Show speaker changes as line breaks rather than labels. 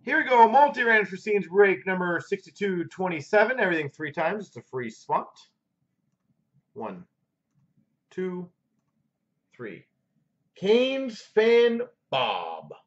Here we go. Multi-random for scenes break number 6227. Everything 3 times. It's a free spot. 1, 2, 3. Canes Fan Bob.